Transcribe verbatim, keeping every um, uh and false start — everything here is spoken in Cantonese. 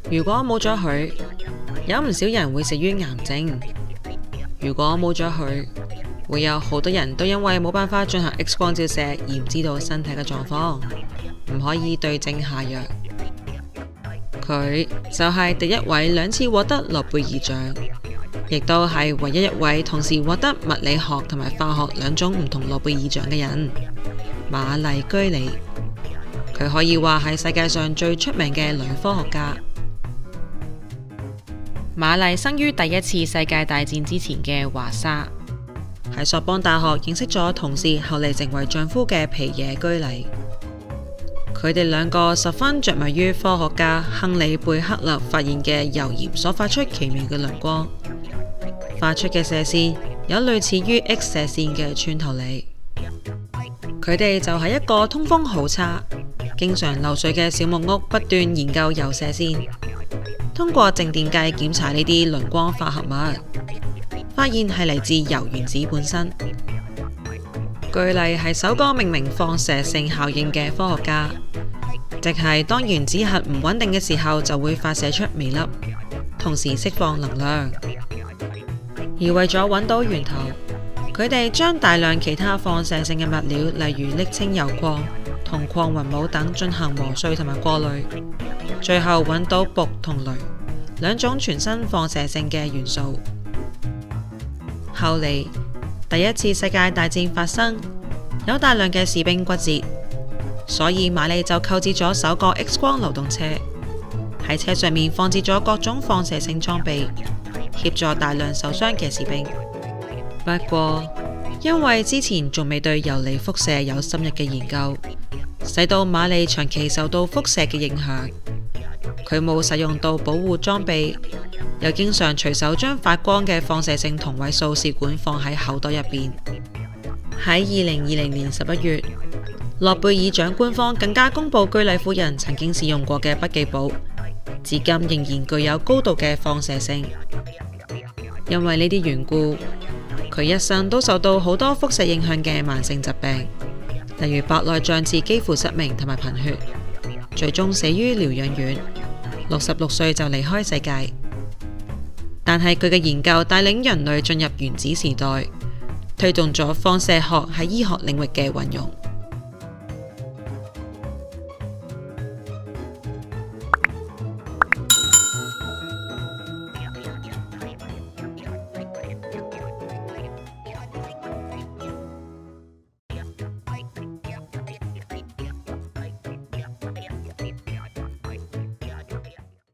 如果冇咗佢，有唔少人會死於癌症。如果冇咗佢，會有好多人都因為冇辦法進行 X 光照射而唔知道身體嘅狀況，唔可以對症下藥。佢就係第一位兩次獲得諾貝爾獎，亦都係唯一一位同時獲得物理學同埋化學兩種唔同諾貝爾獎嘅人——瑪麗居里。佢可以話係世界上最出名嘅女科學家。瑪麗生於第一次世界大戰之前嘅華沙，喺索邦大學認識咗同事後嚟成為丈夫嘅皮耶居里。佢哋兩個十分着迷於科學家亨利貝克勒發現嘅油鹽所發出奇妙嘅亮光，發出嘅射線有類似於 X 射線嘅穿透力。佢哋就喺一個通風好差、經常漏水嘅小木屋不斷研究油射線，通過靜電計檢查呢啲磷光化合物，發現係嚟自鈾原子本身。居里係首個命名放射性效應嘅科學家，即係當原子核唔穩定嘅時候就會發射出微粒，同時釋放能量。而為咗揾到源頭，佢哋將大量其他放射性嘅物料，例如瀝青鈾礦同礦雲母等進行磨碎同埋過濾，最後揾到鈷同鐳兩種全新放射性嘅元素。後嚟第一次世界大戰發生，有大量嘅士兵骨折，所以瑪麗就購置咗首個 X 光流動車，喺車上面放置咗各種放射性裝備，協助大量受傷嘅士兵。不過，因為之前仲未對游離輻射有深入嘅研究，使到瑪麗長期受到輻射嘅影響。佢冇使用到保護裝備，又經常隨手將發光嘅放射性同位素試管放喺口袋入邊。喺二零二零年十一月，諾貝爾獎官方更加公布居里夫人曾經使用過嘅筆記簿，至今仍然具有高度嘅放射性。因為呢啲緣故，佢一生都受到好多輻射影響嘅慢性疾病，例如白內障至幾乎失明同埋貧血，最終死於療養院。六十六歲就離開世界。但係佢嘅研究帶領人類進入原子時代，推動咗放射學喺醫學領域嘅運用。